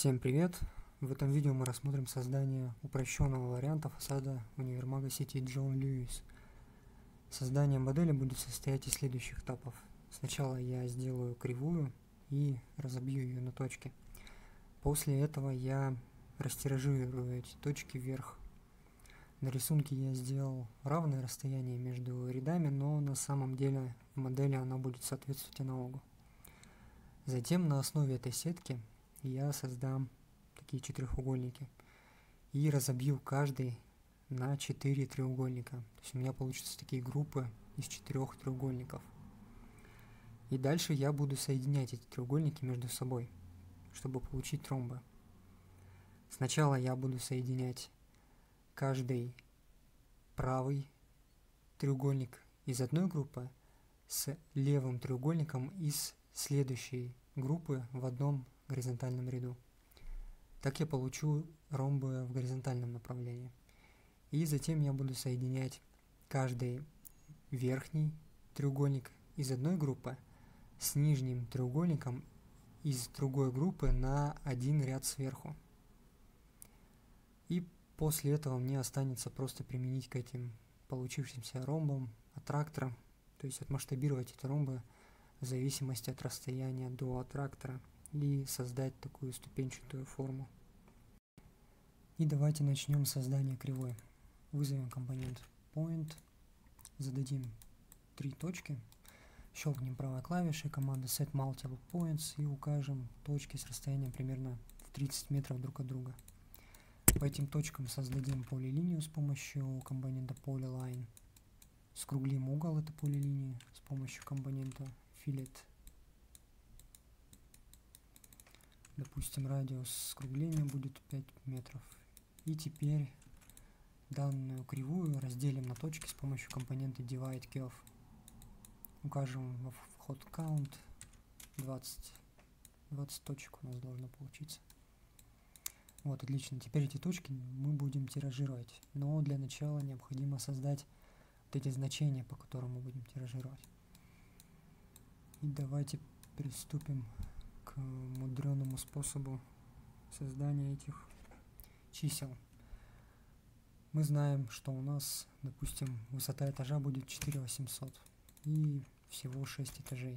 Всем привет! В этом видео мы рассмотрим создание упрощенного варианта фасада универмага сети Джон Льюис. Создание модели будет состоять из следующих этапов. Сначала я сделаю кривую и разобью ее на точки. После этого я растиражирую эти точки вверх. На рисунке я сделал равное расстояние между рядами, но на самом деле в модели оно будет соответствовать аналогу. Затем на основе этой сетки я создам такие четырехугольники и разобью каждый на 4 треугольника. То есть у меня получатся такие группы из 4 треугольников. И дальше я буду соединять эти треугольники между собой, чтобы получить ромбы. Сначала я буду соединять каждый правый треугольник из одной группы с левым треугольником из следующей группы в одном горизонтальном ряду. Так я получу ромбы в горизонтальном направлении. И затем я буду соединять каждый верхний треугольник из одной группы с нижним треугольником из другой группы на один ряд сверху. И после этого мне останется просто применить к этим получившимся ромбам аттрактор, то есть отмасштабировать эти ромбы в зависимости от расстояния до аттрактора и создать такую ступенчатую форму. И давайте начнем создание кривой. Вызовем компонент point, зададим 3 точки, щелкнем правой клавишей команды set multiple points и укажем точки с расстоянием примерно в 30 метров друг от друга. По этим точкам создадим полилинию с помощью компонента polyline. Скруглим угол этой полилинии с помощью компонента fillet. Допустим, радиус скругления будет 5 метров. И теперь данную кривую разделим на точки с помощью компонента divide curve. Укажем во вход count 20 точек у нас должно получиться. Вот, отлично. Теперь эти точки мы будем тиражировать. Но для начала необходимо создать вот эти значения, по которым мы будем тиражировать. И давайте приступим к мудреному способу создания этих чисел. Мы знаем, что у нас, допустим, высота этажа будет 4800 и всего 6 этажей.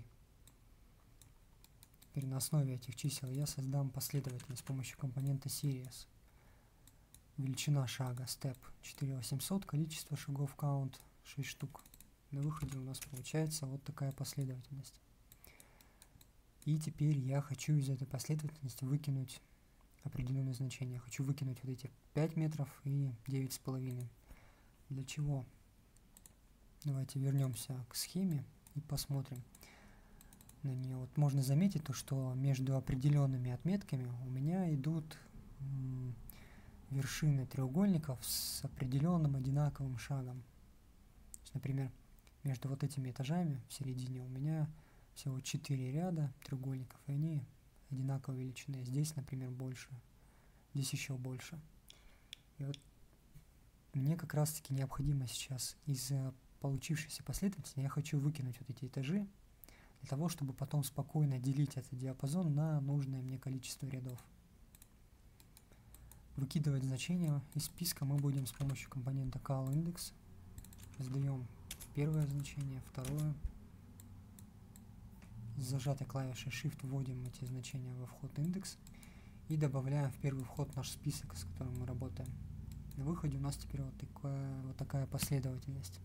Теперь на основе этих чисел я создам последовательность с помощью компонента series. Величина шага step 4800, количество шагов count 6 штук. На выходе у нас получается вот такая последовательность. И теперь я хочу из этой последовательности выкинуть определенные значения. Хочу выкинуть вот эти 5 метров и 9,5. Для чего? Давайте вернемся к схеме и посмотрим на нее. Вот можно заметить то, что между определенными отметками у меня идут вершины треугольников с определенным одинаковым шагом. То есть, например, между вот этими этажами в середине у меня всего 4 ряда треугольников, и они одинаковой величины. Здесь, например, больше, здесь еще больше. И вот мне как раз таки необходимо сейчас из получившейся последовательности я хочу выкинуть вот эти этажи, для того, чтобы потом спокойно делить этот диапазон на нужное мне количество рядов. Выкидывать значения из списка мы будем с помощью компонента calIndex. Сдаем первое значение, второе. С зажатой клавишей Shift вводим эти значения во вход индекс и добавляем в первый вход наш список, с которым мы работаем. На выходе у нас теперь вот такая последовательность.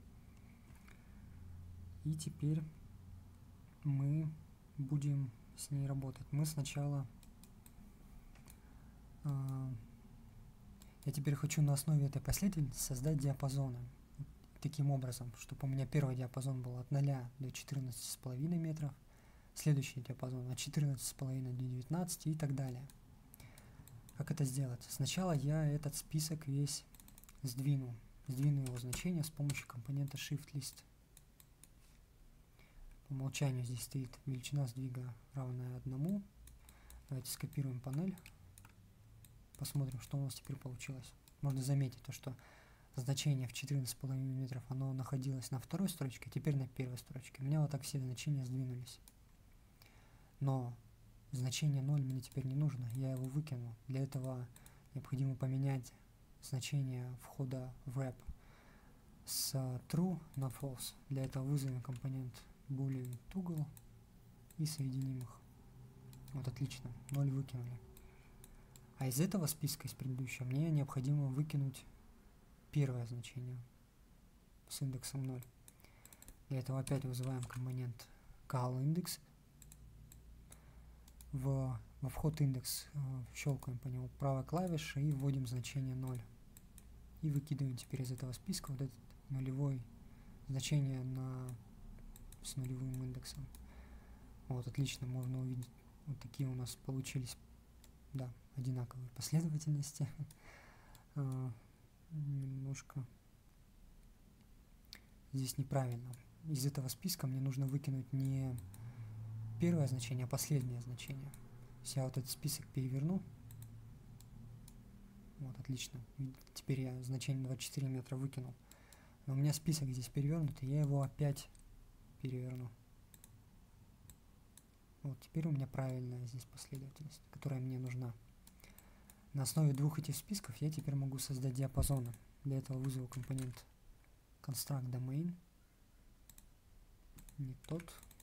И теперь мы будем с ней работать. Мы сначала... я теперь хочу на основе этой последовательности создать диапазоны. Таким образом, чтобы у меня первый диапазон был от 0 до 14,5 метров, следующий диапазон от 14,5 до 19 и так далее. Как это сделать? Сначала я этот список весь сдвину его значение с помощью компонента ShiftList. По умолчанию здесь стоит величина сдвига равная 1. Давайте скопируем панель. Посмотрим, что у нас теперь получилось. Можно заметить то, что значение в 14,5 метров оно находилось на второй строчке, а теперь на первой строчке. У меня вот так все значения сдвинулись. Но Значение 0 мне теперь не нужно, я его выкину. Для этого необходимо поменять значение входа в wrap с true на false. Для этого вызовем компонент boolean toggle и соединим их. Вот отлично, 0 выкинули. А из этого списка, из предыдущего, мне необходимо выкинуть первое значение с индексом 0. Для этого опять вызываем компонент callIndex. Во вход индекс щелкаем по нему правой клавишей и вводим значение 0. И выкидываем теперь из этого списка вот этот нулевой значение с нулевым индексом. Вот, отлично, можно увидеть, вот такие у нас получились, да, одинаковые последовательности. Немножко здесь неправильно. Из этого списка мне нужно выкинуть не первое значение, а последнее значение. Если я вот этот список переверну, вот, отлично. Теперь я значение 24 метра выкинул. Но у меня список здесь перевернут, и я его опять переверну. Вот, теперь у меня правильная здесь последовательность, которая мне нужна. На основе двух этих списков я теперь могу создать диапазоны. Для этого вызову компонент construct domain. Не тот.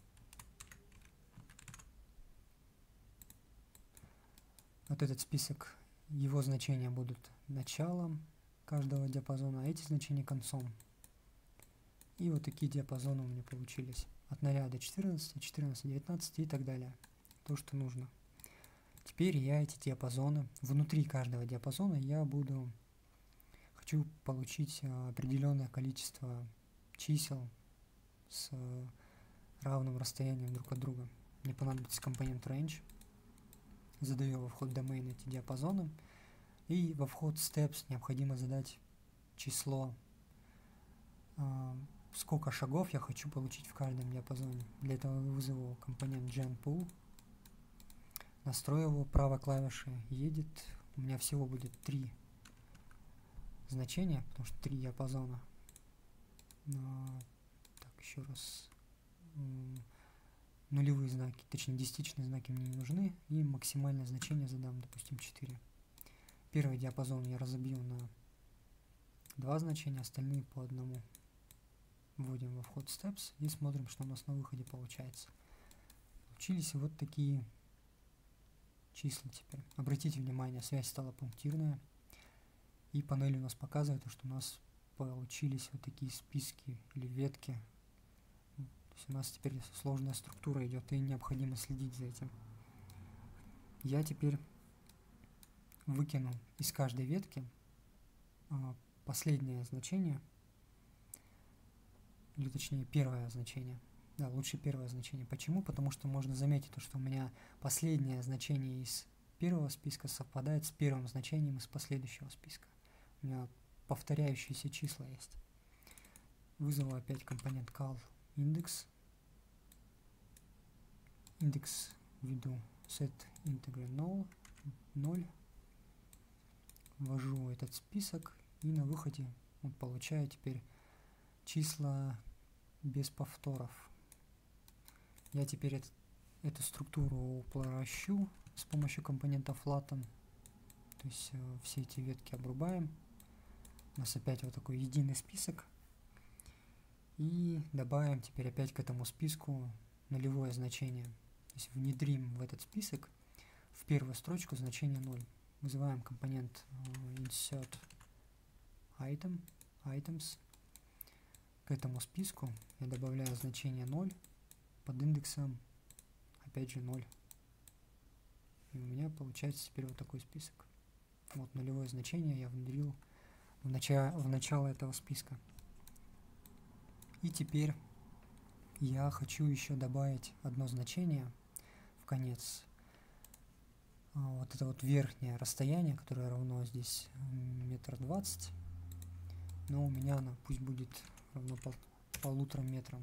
Вот этот список, его значения будут началом каждого диапазона, а эти значения концом. И вот такие диапазоны у меня получились. От 0 до 14, 14, 19 и так далее. То, что нужно. Теперь я эти диапазоны, внутри каждого диапазона я хочу получить определенное количество чисел с равным расстоянием друг от друга. Мне понадобится компонент range. Задаю во вход domain эти диапазоны. И во вход steps необходимо задать число, сколько шагов я хочу получить в каждом диапазоне. Для этого вызову компонент genPool. Настрою его правой клавишей. Едет. У меня всего будет 3 значения, потому что 3 диапазона. Так, еще раз. Нулевые знаки, точнее десятичные знаки мне не нужны. И максимальное значение задам, допустим, 4. Первый диапазон я разобью на 2 значения, остальные по одному. Вводим во вход steps и смотрим, что у нас на выходе получается. Получились вот такие числа теперь. Обратите внимание, связь стала пунктирная. И панель у нас показывает, что у нас получились вот такие списки или ветки. То есть у нас теперь сложная структура идет, и необходимо следить за этим. Я теперь выкину из каждой ветки последнее значение, или точнее первое значение. Да, лучше первое значение. Почему? Потому что можно заметить, что у меня последнее значение из первого списка совпадает с первым значением из последующего списка. У меня повторяющиеся числа есть. Вызову опять компонент callIndex. Индекс введу setInteger 0. Ввожу этот список и на выходе получаю теперь числа без повторов. Я теперь эту структуру упрощу с помощью компонента flatten. То есть все эти ветки обрубаем. У нас опять вот такой единый список. И добавим теперь опять к этому списку нулевое значение. То есть внедрим в этот список в первую строчку значение 0. Вызываем компонент insert items. К этому списку я добавляю значение 0 под индексом опять же 0. И у меня получается теперь вот такой список. Вот нулевое значение я внедрил в начало этого списка. И теперь я хочу еще добавить одно значение в конец. Вот это вот верхнее расстояние, которое равно здесь 1,20 м. Но у меня оно пусть будет равно 1,5 метра.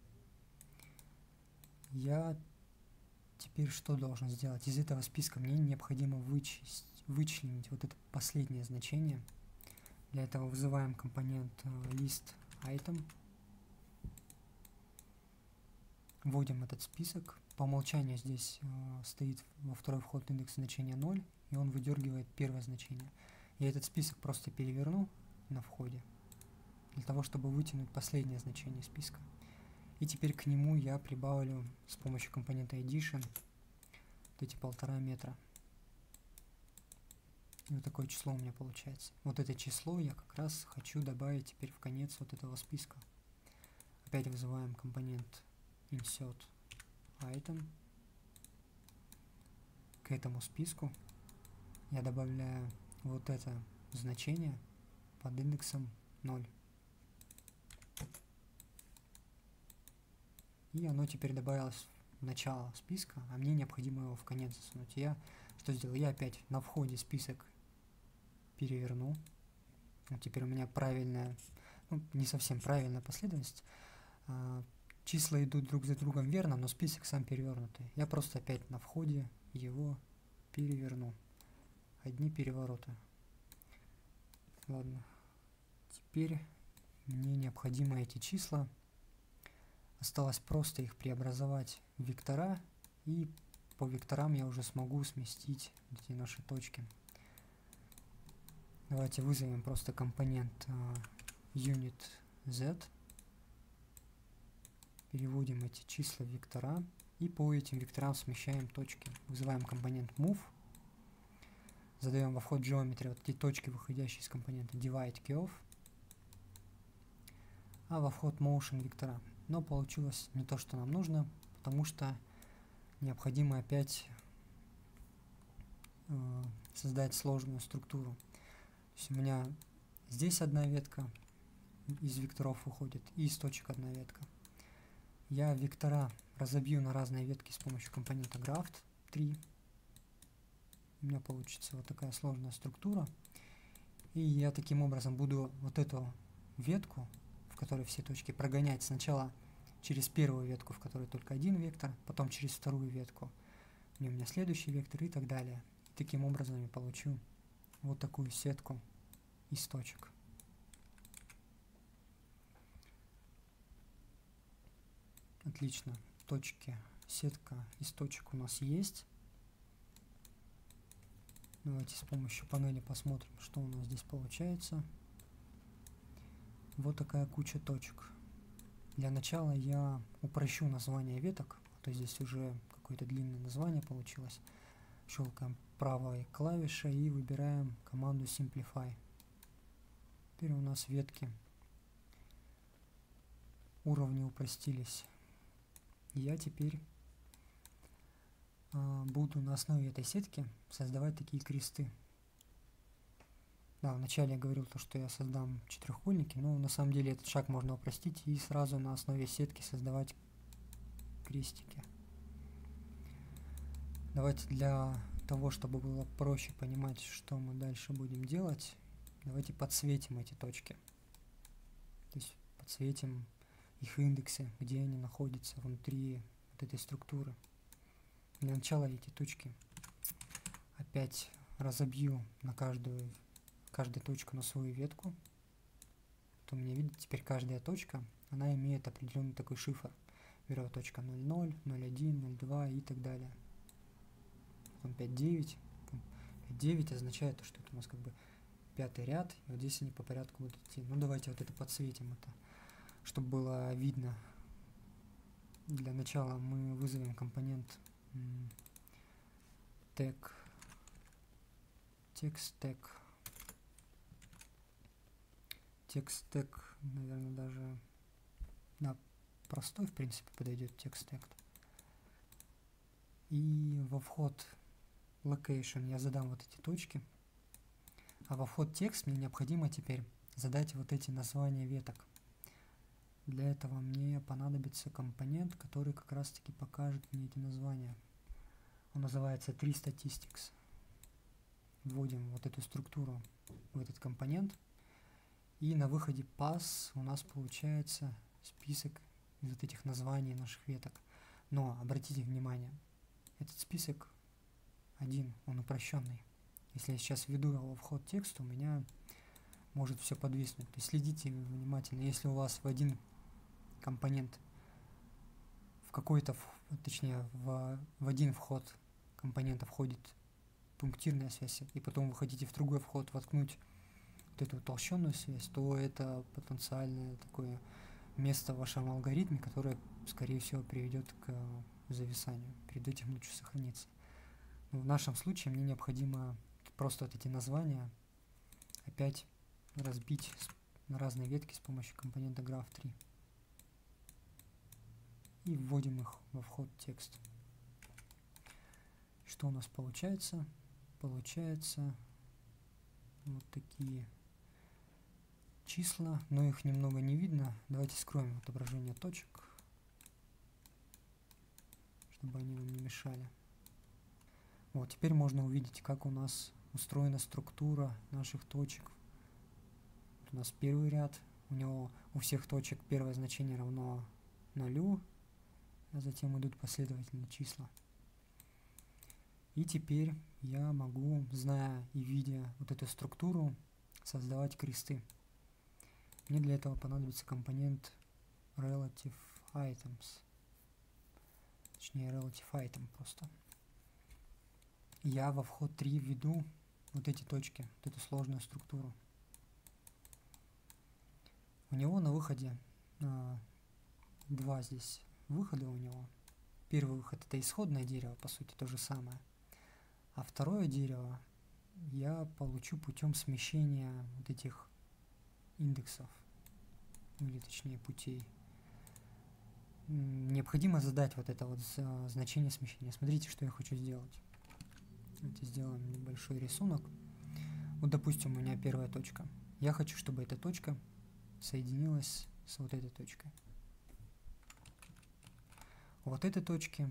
Я теперь что должен сделать? Из этого списка мне необходимо вычленить вот это последнее значение. Для этого вызываем компонент listItem. Вводим этот список по умолчанию здесь стоит во второй вход индекс значения 0, и он выдергивает первое значение. Я этот список просто переверну на входе, для того, чтобы вытянуть последнее значение списка. И теперь к нему я прибавлю с помощью компонента addition вот эти 1,5 метра. И вот такое число у меня получается. Вот это число я как раз хочу добавить теперь в конец вот этого списка. Опять вызываем компонент insert item. К этому списку я добавляю вот это значение под индексом 0. И оно теперь добавилось в начало списка, а мне необходимо его в конец засунуть. Я что сделал? Я опять на входе список переверну. Вот теперь у меня правильная, ну, не совсем правильная последовательность. Числа идут друг за другом верно, но список сам перевернутый. Я просто опять на входе его переверну. Одни перевороты. Ладно. Теперь мне необходимо эти числа. Осталось просто их преобразовать в вектора, и по векторам я уже смогу сместить эти наши точки. Давайте вызовем просто компонент unit z, переводим эти числа в вектора, и по этим векторам смещаем точки. Вызываем компонент move, задаем во вход geometry вот эти точки, выходящие из компонента divide curve, а во вход motion вектора. Но получилось не то, что нам нужно, потому что необходимо опять создать сложную структуру. То есть у меня здесь одна ветка из векторов уходит, и из точек одна ветка. Я вектора разобью на разные ветки с помощью компонента graft 3. У меня получится вот такая сложная структура. И я таким образом буду вот эту ветку, в которой все точки, прогонять сначала через первую ветку, в которой только один вектор, потом через вторую ветку, где у меня следующий вектор и так далее. Таким образом я получу вот такую сетку из точек. Отлично. Точки, сетка из точек у нас есть. Давайте с помощью панели посмотрим, что у нас здесь получается. Вот такая куча точек. Для начала я упрощу название веток. То есть здесь уже какое-то длинное название получилось. Щелкаем правой клавишей и выбираем команду Simplify. Теперь у нас ветки, уровни упростились. Я теперь буду на основе этой сетки создавать такие кресты. Да, вначале я говорил то, что я создам четырехугольники, но на самом деле этот шаг можно упростить и сразу на основе сетки создавать крестики. Давайте для того, чтобы было проще понимать, что мы дальше будем делать, давайте подсветим эти точки. То есть подсветим их индексы, где они находятся внутри вот этой структуры. Для начала эти точки опять разобью на каждую точку на свою ветку. Вот у меня, видите, теперь каждая точка, она имеет определенный такой шифр. Первая точка 0,0, 0,1, 0,2 и так далее. Потом 5,9. 5,9 означает, что это у нас как бы пятый ряд, и вот здесь они по порядку будут идти. Ну давайте вот это подсветим, это, чтобы было видно. Для начала мы вызовем компонент tag, text tag. Text tag, наверное, даже простой, в принципе, подойдет text tag. И во вход location я задам вот эти точки, а во вход текст мне необходимо теперь задать вот эти названия веток. Для этого мне понадобится компонент, который как раз таки покажет мне эти названия. Он называется treeStatistics. Вводим вот эту структуру в этот компонент, и на выходе pass у нас получается список из вот этих названий наших веток. Но обратите внимание, этот список один, он упрощенный. Если я сейчас введу его в вход текст, у меня может все подвиснуть. То есть следите внимательно. Если у вас в один компонент в какой-то точнее в один вход компонента входит пунктирная связь, и потом вы хотите в другой вход воткнуть вот эту утолщенную связь, то это потенциальное такое место в вашем алгоритме, которое, скорее всего, приведет к зависанию. Перед этим лучше сохраниться. Но в нашем случае мне необходимо просто вот эти названия опять разбить на разные ветки с помощью компонента graph3. И вводим их во вход текст. Что у нас получается? Получается вот такие числа, но их немного не видно. Давайте скроем отображение точек, чтобы они нам не мешали. Вот, теперь можно увидеть, как у нас устроена структура наших точек. Вот у нас первый ряд, у всех точек первое значение равно 0, а затем идут последовательно числа. И теперь я могу, зная и видя вот эту структуру, создавать кресты. Мне для этого понадобится компонент relative items, точнее relative item просто. Я во вход 3 введу вот эти точки, вот эту сложную структуру. У него на выходе два здесь выхода у него. Первый выход — это исходное дерево, по сути то же самое. А второе дерево я получу путем смещения вот этих индексов, или точнее путей. Необходимо задать вот это вот значение смещения. Смотрите, что я хочу сделать. Давайте сделаем небольшой рисунок. Вот, допустим, у меня первая точка. Я хочу, чтобы эта точка соединилась с вот этой точкой. У вот этой точки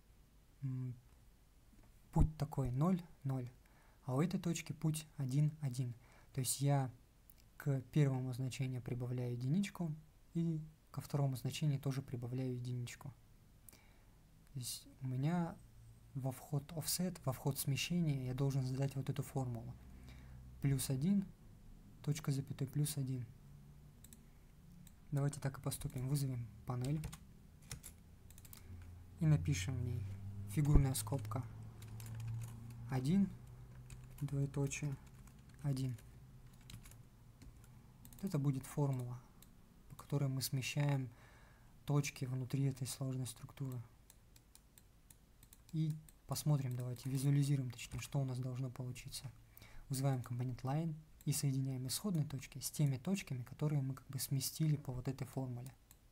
путь такой 0, 0, а у этой точки путь 1, 1. То есть я к первому значению прибавляю единичку и ко второму значению тоже прибавляю единичку. То есть у меня во вход offset, во вход смещения я должен задать вот эту формулу. Плюс 1, точка запятой, плюс 1. Давайте так и поступим. Вызовем панель и напишем в ней фигурная скобка 1, двоеточие, 1. Это будет формула, по которой мы смещаем точки внутри этой сложной структуры. И посмотрим, давайте визуализируем, точнее, что у нас должно получиться. Вызываем компонент line и соединяем исходные точки с теми точками, которые мы как бы сместили по вот этой формуле.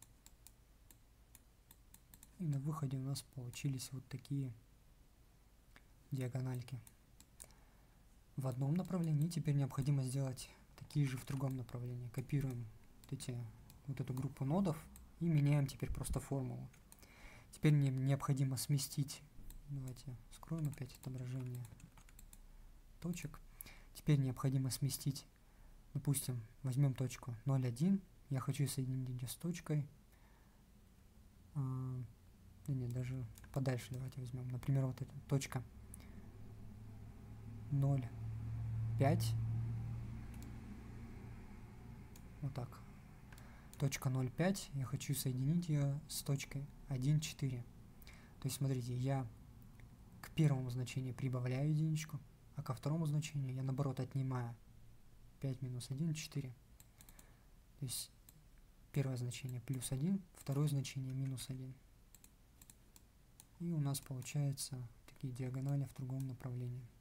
И на выходе у нас получились вот такие диагональки в одном направлении. Теперь необходимо сделать такие же в другом направлении. Копируем вот эту группу нодов и меняем теперь просто формулу. Теперь мне необходимо сместить, давайте скроем опять отображение точек. Теперь необходимо сместить, допустим, возьмем точку 0,1, я хочу соединить ее с точкой, да нет, даже подальше давайте возьмем, например, вот эта точка 0,5, вот так, точка 0,5, я хочу соединить ее с точкой 1,4. То есть, смотрите, я к первому значению прибавляю единичку, а ко второму значению я, наоборот, отнимаю 5 минус 1, 4. То есть, первое значение плюс 1, второе значение минус 1. И у нас получается такие диагонали в другом направлении.